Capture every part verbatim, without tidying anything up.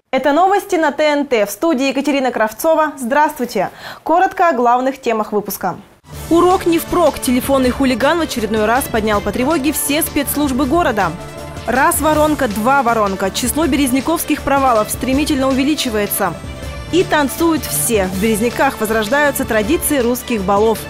Это новости на Т Н Т. В студии Екатерина Кравцова. Здравствуйте. Коротко о главных темах выпуска. Урок не впрок. Телефонный хулиган в очередной раз поднял по тревоге все спецслужбы города. Раз воронка, два воронка. Число березняковских провалов стремительно увеличивается. И танцуют все. В Березняках возрождаются традиции русских балов.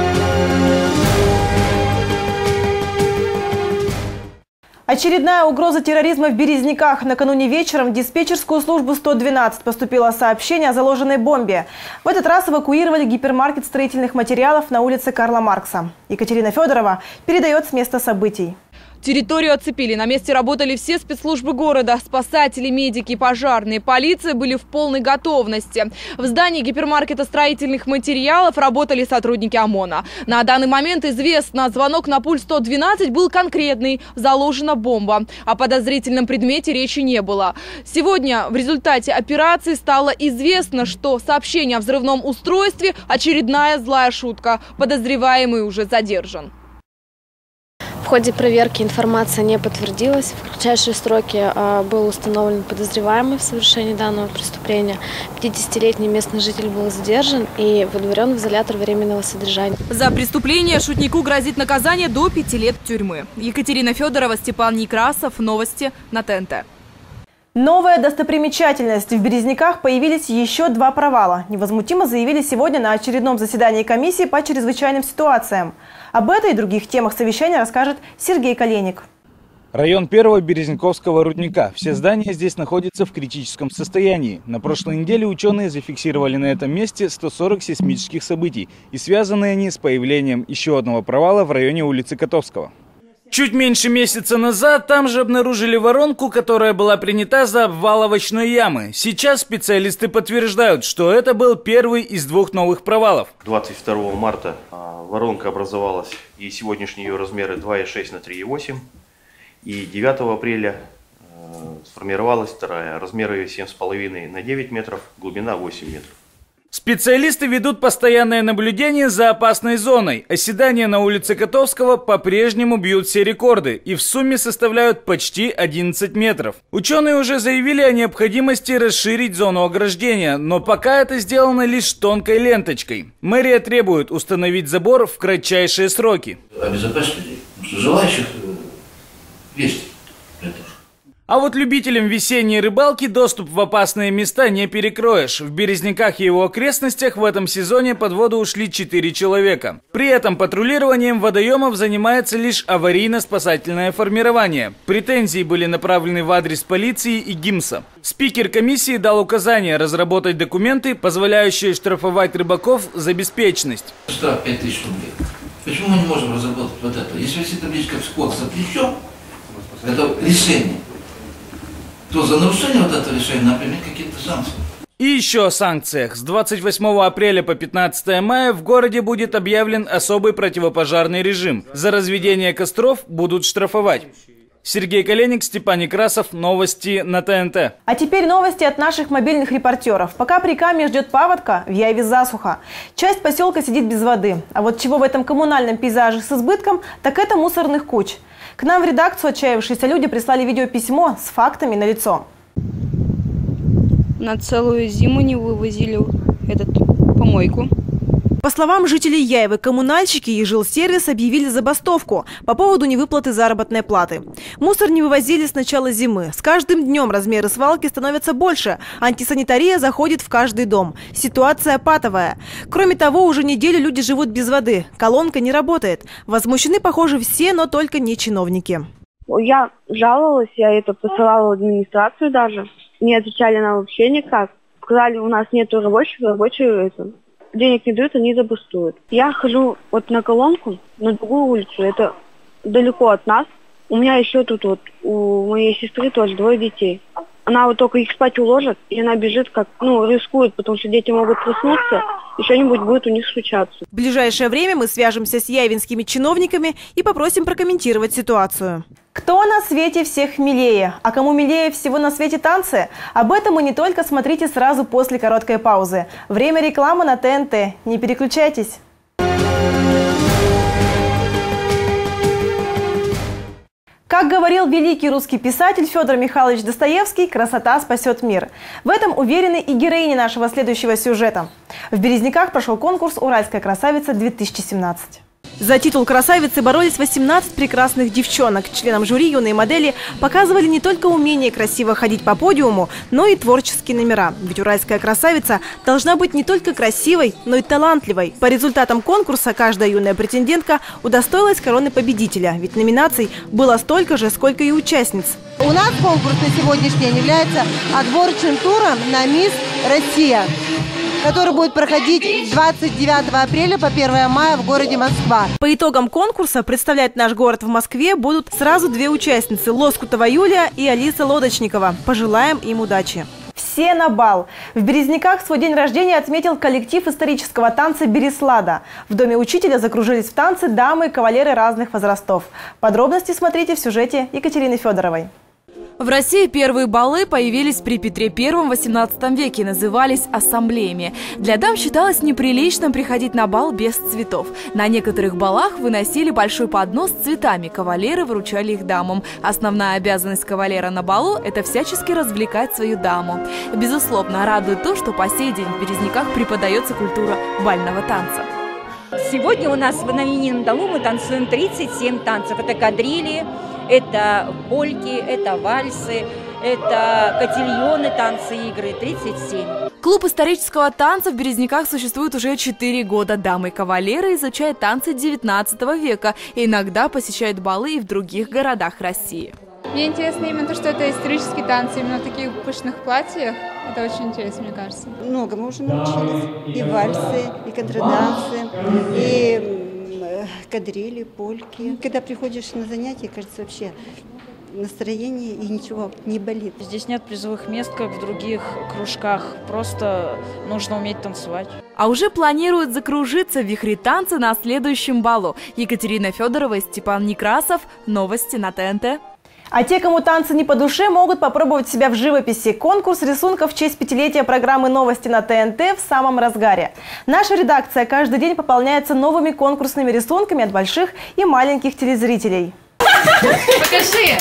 Очередная угроза терроризма в Березняках. Накануне вечером в диспетчерскую службу сто двенадцать поступило сообщение о заложенной бомбе. В этот раз эвакуировали гипермаркет строительных материалов на улице Карла Маркса. Екатерина Федорова передает с места событий. Территорию оцепили. На месте работали все спецслужбы города. Спасатели, медики, пожарные, полиция были в полной готовности. В здании гипермаркета строительных материалов работали сотрудники ОМОНа. На данный момент известно, звонок на пульт сто двенадцать был конкретный. Заложена бомба. О подозрительном предмете речи не было. Сегодня в результате операции стало известно, что сообщение о взрывном устройстве – очередная злая шутка. Подозреваемый уже задержан. В ходе проверки информация не подтвердилась. В кратчайшие сроки был установлен подозреваемый в совершении данного преступления. пятидесятилетний местный житель был задержан и выдворен в изолятор временного содержания. За преступление шутнику грозит наказание до пяти лет тюрьмы. Екатерина Федорова, Степан Некрасов. Новости на Т Н Т. Новая достопримечательность. В Березняках появились еще два провала. Невозмутимо заявили сегодня на очередном заседании комиссии по чрезвычайным ситуациям. Об этой и других темах совещания расскажет Сергей Коленик. Район первого Березняковского рудника. Все здания здесь находятся в критическом состоянии. На прошлой неделе ученые зафиксировали на этом месте сто сорок сейсмических событий. И связаны они с появлением еще одного провала в районе улицы Котовского. Чуть меньше месяца назад там же обнаружили воронку, которая была принята за обвал овощной ямы. Сейчас специалисты подтверждают, что это был первый из двух новых провалов. двадцать второго марта воронка образовалась, и сегодняшние ее размеры два и шесть на три и восемь. И девятого апреля сформировалась вторая. Размеры ее семь и пять на девять метров, глубина восемь метров. Специалисты ведут постоянное наблюдение за опасной зоной. Оседания на улице Котовского по-прежнему бьют все рекорды и в сумме составляют почти одиннадцать метров. Ученые уже заявили о необходимости расширить зону ограждения, но пока это сделано лишь тонкой ленточкой. Мэрия требует установить забор в кратчайшие сроки. Обезопасить людей, потому что желающих есть. А вот любителям весенней рыбалки доступ в опасные места не перекроешь. В Березняках и его окрестностях в этом сезоне под воду ушли четыре человека. При этом патрулированием водоемов занимается лишь аварийно-спасательное формирование. Претензии были направлены в адрес полиции и ГИМСа. Спикер комиссии дал указание разработать документы, позволяющие штрафовать рыбаков за беспечность. Штраф пять тысяч рублей. Почему мы не можем разработать вот это? Если вся табличка в спор запрещен, это решение, то за нарушение вот этого решения надо применить какие-то санкции. И еще о санкциях. С двадцать восьмого апреля по пятнадцатое мая в городе будет объявлен особый противопожарный режим. За разведение костров будут штрафовать. Сергей Коленик, Степан Некрасов. Новости на Т Н Т. А теперь новости от наших мобильных репортеров. Пока при Каме ждет паводка, в Яйве засуха. Часть поселка сидит без воды. А вот чего в этом коммунальном пейзаже с избытком, так это мусорных куч. К нам в редакцию отчаявшиеся люди прислали видеописьмо с фактами налицо. На целую зиму не вывозили этот помойку. По словам жителей Яйвы, коммунальщики и жилсервис объявили забастовку по поводу невыплаты заработной платы. Мусор не вывозили с начала зимы. С каждым днем размеры свалки становятся больше. Антисанитария заходит в каждый дом. Ситуация патовая. Кроме того, уже неделю люди живут без воды. Колонка не работает. Возмущены, похоже, все, но только не чиновники. Я жаловалась, я это посылала в администрацию даже. Не отвечали нам вообще никак. Сказали, у нас нету рабочих, рабочие это... денег не дают, они забастуют. Я хожу вот на колонку, на другую улицу, это далеко от нас. У меня еще тут вот, у моей сестры тоже двое детей. Она вот только их спать уложит, и она бежит, как, ну, рискует, потому что дети могут проснуться, и что-нибудь будет у них случаться. В ближайшее время мы свяжемся с яйвинскими чиновниками и попросим прокомментировать ситуацию. Кто на свете всех милее? А кому милее всего на свете танцы? Об этом и не только смотрите сразу после короткой паузы. Время рекламы на Т Н Т. Не переключайтесь. Как говорил великий русский писатель Федор Михайлович Достоевский, красота спасет мир. В этом уверены и героини нашего следующего сюжета. В Березниках прошел конкурс «Уральская красавица-две тысячи семнадцать». За титул красавицы боролись восемнадцать прекрасных девчонок. Членам жюри юные модели показывали не только умение красиво ходить по подиуму, но и творческие номера. Ведь уральская красавица должна быть не только красивой, но и талантливой. По результатам конкурса каждая юная претендентка удостоилась короны победителя. Ведь номинаций было столько же, сколько и участниц. У нас конкурс на сегодняшний день является отборочным туром на «Мисс Россия», который будет проходить двадцать девятого апреля по первое мая в городе Москва. По итогам конкурса представлять наш город в Москве будут сразу две участницы – Лоскутова Юлия и Алиса Лодочникова. Пожелаем им удачи. Все на бал. В Березниках свой день рождения отметил коллектив исторического танца «Береслада». В доме учителя закружились в танце дамы и кавалеры разных возрастов. Подробности смотрите в сюжете Екатерины Федоровой. В России первые балы появились при Петре Первом в восемнадцатом веке и назывались ассамблеями. Для дам считалось неприличным приходить на бал без цветов. На некоторых балах выносили большой поднос с цветами, кавалеры вручали их дамам. Основная обязанность кавалера на балу – это всячески развлекать свою даму. Безусловно, радует то, что по сей день в Березниках преподается культура бального танца. Сегодня у нас на именинном балу мы танцуем тридцать семь танцев. Это кадрили, это польки, это вальсы, это котильоны, танцы, игры. тридцать семь. Клуб исторического танца в Березниках существует уже четыре года. Дамы и кавалеры изучают танцы девятнадцатого века и иногда посещают балы и в других городах России. Мне интересно именно то, что это исторические танцы, именно в таких пышных платьях. Это очень интересно, мне кажется. Много мы уже научились. И вальсы, и контрадансы, и кадрили, польки. Когда приходишь на занятия, кажется, вообще настроение и ничего не болит. Здесь нет призовых мест, как в других кружках. Просто нужно уметь танцевать. А уже планируют закружиться в вихре танца на следующем балу. Екатерина Федорова и Степан Некрасов. Новости на ТНТ. А те, кому танцы не по душе, могут попробовать себя в живописи. Конкурс рисунков в честь пятилетия программы «Новости» на ТНТ в самом разгаре. Наша редакция каждый день пополняется новыми конкурсными рисунками от больших и маленьких телезрителей. Покажи!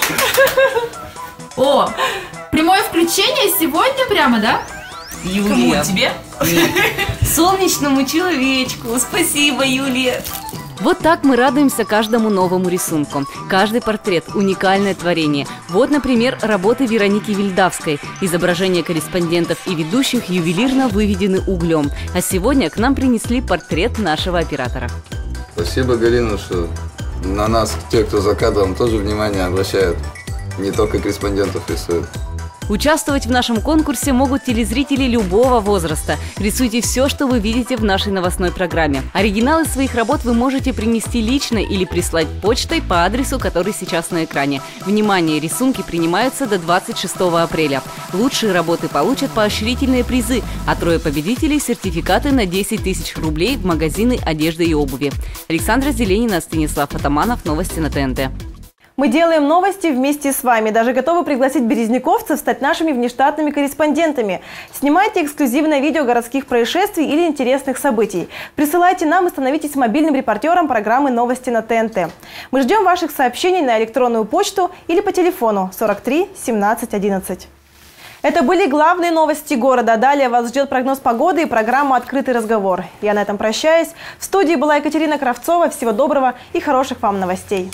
О, прямое включение сегодня прямо, да? Юлия. Кому тебе? Солнечному человечку. Спасибо, Юлия. Вот так мы радуемся каждому новому рисунку. Каждый портрет – уникальное творение. Вот, например, работы Вероники Вильдавской. Изображения корреспондентов и ведущих ювелирно выведены углем. А сегодня к нам принесли портрет нашего оператора. Спасибо, Галина, что на нас, те, кто за кадром, тоже внимание обращают. Не только корреспондентов рисуют. Участвовать в нашем конкурсе могут телезрители любого возраста. Рисуйте все, что вы видите в нашей новостной программе. Оригиналы своих работ вы можете принести лично или прислать почтой по адресу, который сейчас на экране. Внимание, рисунки принимаются до двадцать шестого апреля. Лучшие работы получат поощрительные призы, а трое победителей – сертификаты на десять тысяч рублей в магазины одежды и обуви. Александра Зеленина, Станислав Атаманов. Новости на ТНТ. Мы делаем новости вместе с вами. Даже готовы пригласить березниковцев стать нашими внештатными корреспондентами. Снимайте эксклюзивное видео городских происшествий или интересных событий. Присылайте нам и становитесь мобильным репортером программы «Новости» на ТНТ. Мы ждем ваших сообщений на электронную почту или по телефону сорок три семнадцать одиннадцать. Это были главные новости города. Далее вас ждет прогноз погоды и программа «Открытый разговор». Я на этом прощаюсь. В студии была Екатерина Кравцова. Всего доброго и хороших вам новостей.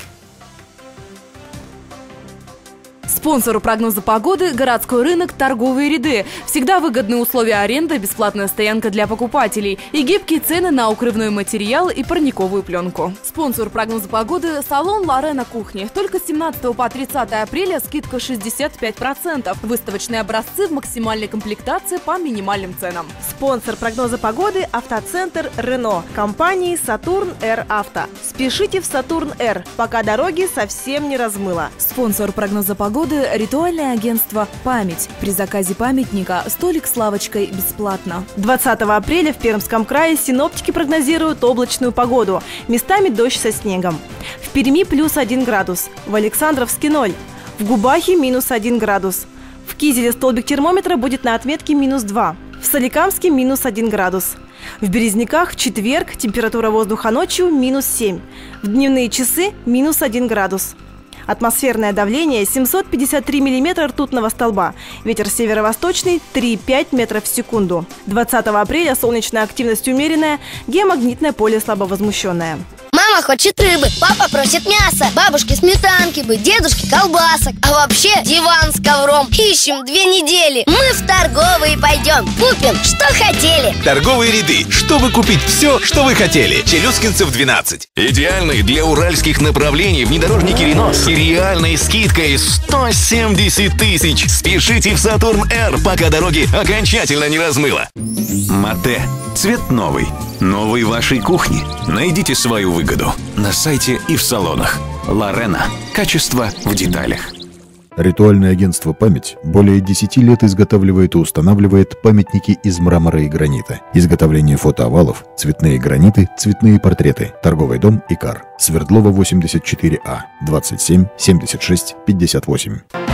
Спонсору прогноза погоды – городской рынок «Торговые ряды». Всегда выгодные условия аренды, бесплатная стоянка для покупателей и гибкие цены на укрывной материал и парниковую пленку. Спонсор прогноза погоды – салон «Лорена Кухни». Только с семнадцатого по тридцатое апреля скидка шестьдесят пять процентов. Выставочные образцы в максимальной комплектации по минимальным ценам. Спонсор прогноза погоды – автоцентр «Рено» компании «Сатурн Р Авто». Спешите в «Сатурн Р», пока дороги совсем не размыло. Спонсор прогноза погоды – ритуальное агентство «Память». При заказе памятника столик с лавочкой бесплатно. двадцатого апреля в Пермском крае синоптики прогнозируют облачную погоду. Местами дождь со снегом. В Перми плюс один градус. В Александровске ноль. В Губахе минус один градус. В Кизеле столбик термометра будет на отметке минус два. В Соликамске минус один градус. В Березниках в четверг температура воздуха ночью минус семь. В дневные часы минус один градус. Атмосферное давление семьсот пятьдесят три миллиметра ртутного столба. Ветер северо-восточный три и пять метров в секунду. двадцатого апреля солнечная активность умеренная, геомагнитное поле слабовозмущенное. Мама хочет рыбы, папа просит мяса, бабушке сметанки бы, дедушке колбасок. А вообще диван с ковром ищем две недели. Мы в торговые пойдем, купим, что хотели. Торговые ряды, чтобы купить все, что вы хотели. Челюскинцев двенадцать. Идеальный для уральских направлений внедорожники Рено с реальной скидкой сто семьдесят тысяч. Спешите в Сатурн Р, пока дороги окончательно не размыло. Мате. Цвет новый. Новый вашей кухни. Найдите свою выгоду на сайте и в салонах. Лорена. Качество в деталях. Ритуальное агентство «Память» более десяти лет изготавливает и устанавливает памятники из мрамора и гранита. Изготовление фотоовалов, цветные граниты, цветные портреты. Торговый дом «Икар». Свердлова, восемьдесят четыре А, двадцать семь семьдесят шесть пятьдесят восемь.